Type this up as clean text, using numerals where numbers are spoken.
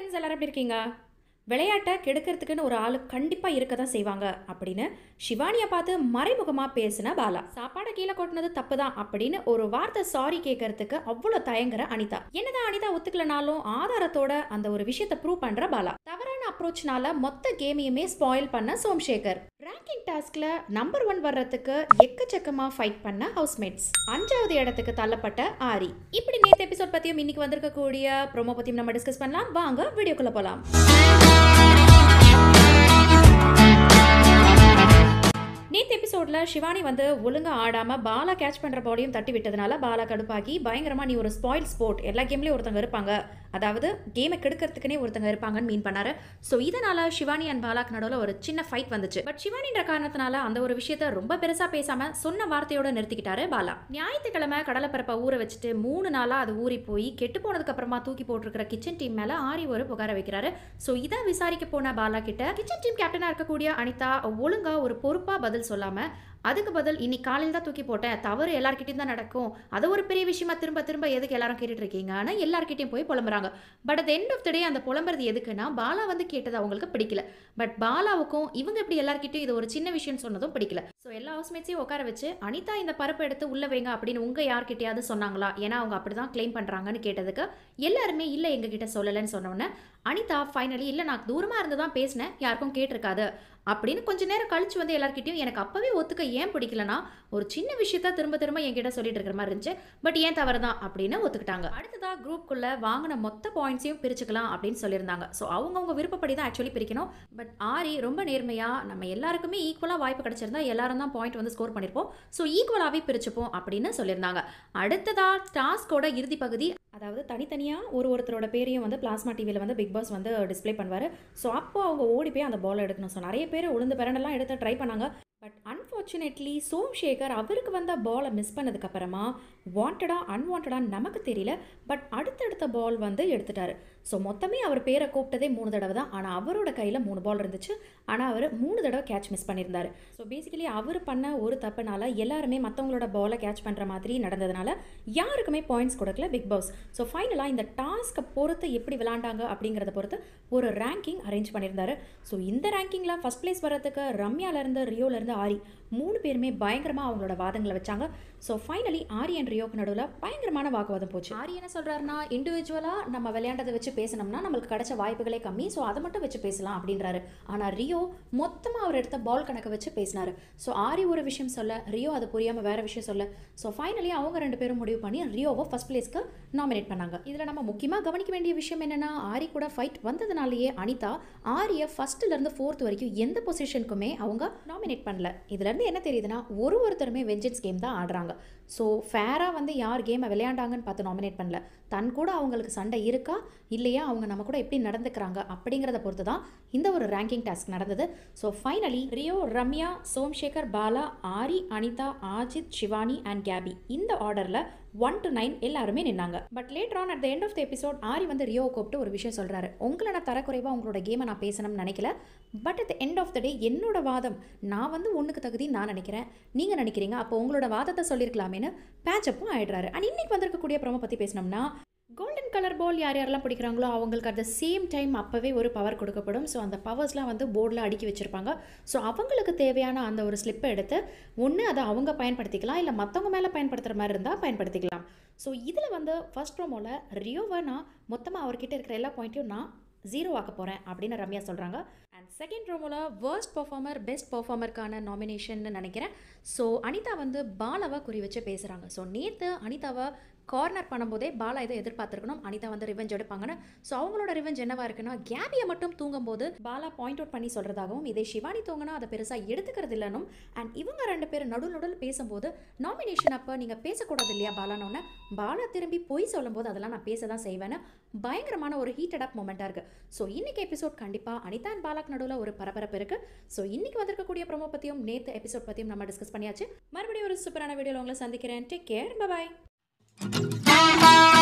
Friends எல்லாரும் எப்படி இருக்கீங்க? விளையாட்டை கெடுக்கிறதுக்குன்னு ஒரு ஆள் கண்டிப்பாக இருக்க தான் செய்வாங்க அப்படின்னு ஷிவானியை பார்த்து மறைமுகமாக பேசின பாலா. சாப்பாடை கீழே கொட்டினது தப்பு தான் அப்படின்னு ஒரு வார்த்தை சாரி கேட்கறதுக்கு அவ்வளோ தயங்குற அனிதா. என்னதான் அனிதா ஒத்துக்கலனாலும் ஆதாரத்தோட அந்த ஒரு விஷயத்தை ப்ரூவ் பண்ணுற பாலா. தவறான அப்ரோச்னால மொத்த கேமையுமே ஸ்பாயில் பண்ண சோம்சேகர். ரேங்கிங் டாஸ்க்ல நம்பர் 1 வர்றதுக்கு எக்கச்சக்கமாக ஃபைட் பண்ண ஹவுஸ்மேட்ஸ். 5வது இடத்துக்கு தள்ளப்பட்ட ஆரி. இப்படி நேற்று எபிசோட் பற்றியும் இன்னைக்கு வந்திருக்கக்கூடிய ப்ரோமோ பற்றியும் நம்ம டிஸ்கஸ் பண்ணலாம். வாங்க வீடியோக்குள்ளே போகலாம். நேற்று எபிசோடில் ஷிவானி வந்து ஒழுங்காக ஆடாமல் பாலா கேட்ச் பண்ணுற பாலையும் தட்டி விட்டதுனால பாலா கடுப்பாக்கி பயங்கரமாக நீ ஒரு ஸ்பாயில் ஸ்போர்ட், எல்லா கேம்லேயும் ஒருத்தங்க இருப்பாங்க, அதாவது கேமை கெடுக்கிறதுக்குனே ஒருத்தங்க இருப்பாங்கன்னு மீன் பண்ணாரு. ஸோ இதனால் ஷிவானி அண்ட் பாலாக்கு நடுவில் ஒரு சின்ன ஃபைட் வந்துச்சு. பட் ஷிவானின்ற காரணத்தினால அந்த ஒரு விஷயத்த ரொம்ப பெருசாக பேசாமல் சொன்ன வார்த்தையோட நிறுத்திக்கிட்டாரு பாலா. ஞாயிற்றுக்கிழமை கடலைப்பரப்பை ஊற வச்சுட்டு 3 நாளாக அது ஊறி போய் கெட்டு போனதுக்கு அப்புறமா தூக்கி போட்டிருக்கிற கிச்சன் டீம் மேலே ஆரி ஒரு புகாரை வைக்கிறாரு. ஸோ இதை விசாரிக்க போன பாலா கிட்ட கிச்சன் டீம் கேப்டனாக இருக்கக்கூடிய அனிதா ஒழுங்காக ஒரு பொறுப்பாக பதில் சொல்லாமல் அதுக்கு பதில் இன்னைக்கு காலையில் தான் தூக்கி போட்டேன், தவறு எல்லார்கிட்டையும் தான் நடக்கும், அது ஒரு பெரிய விஷயமா திரும்ப திரும்ப எதுக்கு எல்லாரும் கேட்டுட்டு இருக்கீங்க, ஆனால் எல்லார்கிட்டையும் போய் புலம்புறாங்க. But at end of the day அந்த புலம்புறது எதுக்குன்னா பாலா வந்து கேட்டது அவங்களுக்கு பிடிக்கல. பட் பாலாவுக்கும் இவங்க இப்படி எல்லார்கிட்டையும் இது ஒரு சின்ன விஷயம் சொன்னதும் பிடிக்கல. ஸோ எல்லா ஹவுஸ்மேட்ஸையும் உட்கார வச்சு அனிதா இந்த பருப்பு எடுத்து உள்ள வைங்க அப்படின்னு உங்க யார்கிட்டயாவது சொன்னாங்களா, ஏன்னா அவங்க அப்படிதான் கிளைம் பண்றாங்கன்னு கேட்டதுக்கு எல்லாருமே இல்லை எங்ககிட்ட சொல்லலைன்னு சொன்னோன்னே அனிதா ஃபைனலி இல்லை நான் தூரமாக இருந்து தான் பேசினேன், யாருக்கும் கேட்டிருக்காது அப்படின்னு கொஞ்ச நேரம் கழிச்சு வந்து எல்லார்கிட்டையும் எனக்கு அப்பவே ஒத்துக்க ஏன் பிடிக்கலனா ஒரு சின்ன விஷயத்த திரும்ப திரும்ப என்கிட்ட சொல்லிட்டு இருக்கிற மாதிரி இருந்துச்சு, பட் ஏன் தவறு தான் அப்படின்னு ஒத்துக்கிட்டாங்க. அடுத்ததா குரூப்குள்ள வாங்கின மொத்த பாயிண்ட்ஸையும் பிரிச்சுக்கலாம் அப்படின்னு சொல்லியிருந்தாங்க. ஸோ அவங்கவுங்க விருப்பப்படி தான் ஆக்சுவலி பிரிக்கணும். பட் ஆரி ரொம்ப நேர்மையா நம்ம எல்லாருக்குமே ஈக்குவலாக வாய்ப்பு கிடைச்சிருந்தா எல்லாரும் தான் பாயிண்ட் வந்து ஸ்கோர் பண்ணியிருப்போம், ஸோ ஈக்குவலாகவே பிரிச்சுப்போம் அப்படின்னு சொல்லியிருந்தாங்க. அடுத்ததா டாஸ்கோட இறுதி பகுதி, அதாவது தனித்தனியாக ஒருத்தரோட பேரையும் வந்து பிளாஸ்மா டிவியில் வந்து பிக் பாஸ் வந்து டிஸ்பிளே பண்ணுவார். ஸோ அப்போ அவங்க ஓடி போய் அந்த பால் எடுக்கணும். ஸோ நிறைய பேர் உளுந்து பிறண்டெல்லாம் எடுத்து ட்ரை பண்ணாங்க. பட் அன்ஃபார்ச்சுனேட்லி சோம்சேகர் அவருக்கு வந்த பாலை மிஸ் பண்ணதுக்கப்புறமா வாண்டடா அன்வான்டா நமக்கு தெரியல, பட் அடுத்தடுத்த பால் வந்து எடுத்துட்டாரு. ஸோ மொத்தமே அவர் பேரை கூப்பிட்டதே 3 தடவை தான், ஆனால் அவரோட கையில் 3 பால் இருந்துச்சு, ஆனால் அவர் 3 தடவை கேட்ச் மிஸ் பண்ணியிருந்தார். ஸோ பேசிக்கலி அவர் பண்ண ஒரு தப்புனால எல்லாருமே மற்றவங்களோட பாலை கேட்ச் பண்ணுற மாதிரி நடந்ததுனால யாருக்குமே பாயிண்ட்ஸ் கொடுக்கல பிக் பாஸ். ஸோ ஃபைனலாக இந்த டாஸ்க்கை பொறுத்து எப்படி விளாண்டாங்க அப்படிங்கிறத பொறுத்து ஒரு ரேங்கிங் அரேஞ்ச் பண்ணியிருந்தாரு. ஸோ இந்த ரேங்கிங்கில் ஃபஸ்ட் பிளேஸ் வர்றதுக்கு ரம்யாலேருந்து ரியோலேருந்து ஆரி 3 பேருமே பயங்கரமாக அவங்களோட வாதங்களை வச்சாங்க. ஸோ ஃபைனலி ஆரி அண்ட் ரியோக்கு நடுவில் பயங்கரமான வாக்குவாதம் போச்சு. ஆரி என்ன சொல்கிறாருன்னா, இண்டிவிஜுவலாக நம்ம விளையாண்டதை வச்சு பேசினோம்னா நம்மளுக்கு கிடைச்ச வாய்ப்புகளே கம்மி, ஸோ அதை மட்டும் வச்சு பேசலாம் அப்படின்றாரு. ஆனால் ரியோ மொத்தமாக அவர் எடுத்த பால் கணக்கை வச்சு பேசினார். ஸோ ஆரி ஒரு விஷயம் சொல்ல, ரியோ அது புரியாமல் வேறு விஷயம் சொல்ல, ஸோ ஃபைனலி அவங்க 2 பேரும் முடிவு பண்ணி ரியோவை ஃபர்ஸ்ட் பிளேஸ்க்கு நாமினேட் பண்ணாங்க. இதில் நம்ம முக்கியமாக கவனிக்க வேண்டிய விஷயம் என்னென்னா, ஆரி கூட ஃபைட் வந்ததுனாலேயே அனிதா ஆரியை ஃபர்ஸ்ட்லேருந்து 4th வரைக்கும் எந்த பொசிஷனுக்குமே அவங்க நாமினேட் பண்ணல. இதுலேருந்து என்ன தெரியுதுன்னா, ஒருத்தருமே வெஞ்சன்ஸ் கேம் தான் ஆடுறாங்க. ஸோ ஃபேராக வந்து யார் கேமை விளையாண்டாங்கன்னு பார்த்து நாமினேட் பண்ணல, தன் கூட அவங்களுக்கு சண்டை இருக்கா இல்லையா, அவங்க நம்ம கூட எப்படி நடந்துக்கிறாங்க அப்படிங்கிறத பொறுத்து தான் இந்த ஒரு ரேங்கிங் டாஸ்க் நடந்தது. So finally Rio, Ramya, Somshekar, Bala, Aari, Anitha, Aajeedh, Shivani and Gabi இந்த ஆர்டரில் 1 to 9 எல்லாருமே நின்னாங்க. But later on at the end of the episode Aari வந்து ரியோவை கூப்பிட்டு ஒரு விஷயம் சொல்கிறாரு, உங்களை நான் தரக்குறைவாக உங்களோட கேமை நான் பேசணும்னு நினைக்கல, but at the end of the day என்னோட வாதம் நான் வந்து ஒன்றுக்கு தகுதி நான் நினைக்கிறேன், நீங்கள் நினைக்கிறீங்க, அப்போ உங்களோட வாதத்தை சொல்லியிருக்கலாமேன்னு பேச்சப்பும் ஆயிடுறாரு. அண்ட் இன்னைக்கு வந்திருக்கக்கூடிய ப்ரோமோ பற்றி பேசினோம்னா, கோல்டன் கலர் பால் யார் யாரெல்லாம் பிடிக்கிறாங்களோ அவங்களுக்கு அட் த சேம் டைம் அப்போவே ஒரு பவர் கொடுக்கப்படும். ஸோ அந்த பவர்ஸ்லாம் வந்து போர்டில் அடுக்கி வச்சுருப்பாங்க. ஸோ அவங்களுக்கு தேவையான அந்த ஒரு ஸ்லிப்பை எடுத்து ஒன்று அதை அவங்க பயன்படுத்திக்கலாம், இல்லை மற்றவங்க மேலே பயன்படுத்துகிற மாதிரி இருந்தால் பயன்படுத்திக்கலாம். ஸோ இதில் வந்து ஃபர்ஸ்ட் ப்ரோமோவில் ரியோவை நான் மொத்தமாக அவர்கிட்ட இருக்கிற எல்லா பாயிண்ட்டையும் நான் 0 ஆக்க போகிறேன் அப்படின்னு ரம்யா சொல்கிறாங்க. அண்ட் செகண்ட் ப்ரோமோவில் வேர்ஸ்ட் பர்ஃபார்மர் பெஸ்ட் பர்ஃபார்மருக்கான நாமினேஷன் நினைக்கிறேன். ஸோ அனிதா வந்து பாலாவை குறி வச்சு பேசுகிறாங்க. ஸோ நேற்று அனிதாவை கார்னர் பண்ணும்போதே பாலா இதை எதிர்பார்த்துருக்கணும், அனிதா வந்து ரிவெஞ்ச் எடுப்பாங்கன்னு. ஸோ அவங்களோட ரிவெஞ்ச் என்னவா இருக்குன்னா, கேபியை மட்டும் தூங்கும்போது பாலா பாயிண்ட் அவுட் பண்ணி சொல்கிறதாகவும், இதே ஷிவானி தூங்கினா அதை பெருசாக எடுத்துக்கிறது இல்லைனும், அண்ட் இவங்க 2 பேரும் நடுநடுவில் பேசும்போது நாமினேஷன் அப்போ நீங்கள் பேசக்கூடாது இல்லையா பாலானோன்னு பாலா திரும்பி போய் சொல்லும்போது அதெல்லாம் நான் பேச தான் செய்வேன்னு பயங்கரமான ஒரு ஹீட்டட் அப் மொமெண்ட்டாக இருக்குது. ஸோ இன்னைக்கு எபிசோட் கண்டிப்பாக அனிதா அண்ட் பாலாக்கு நடுவில் ஒரு பரபரப்பு இருக்குது. ஸோ இன்னைக்கு வந்திருக்கக்கூடிய ப்ரோமோ பற்றியும் நேற்று எபிசோட் பற்றியும் நம்ம டிஸ்கஸ் பண்ணியாச்சு. மறுபடியும் ஒரு சூப்பரான வீடியோவில் உங்களை சந்திக்கிறேன். டேக் கேர், பை பாய்.